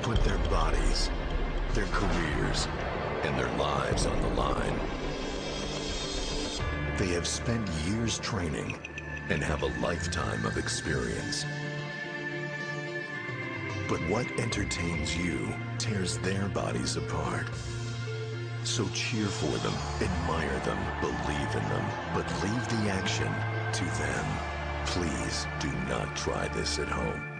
put their bodies, their careers, and their lives on the line. They have spent years training and have a lifetime of experience. But what entertains you tears their bodies apart. So cheer for them, admire them, believe in them, but leave the action to them. Please do not try this at home.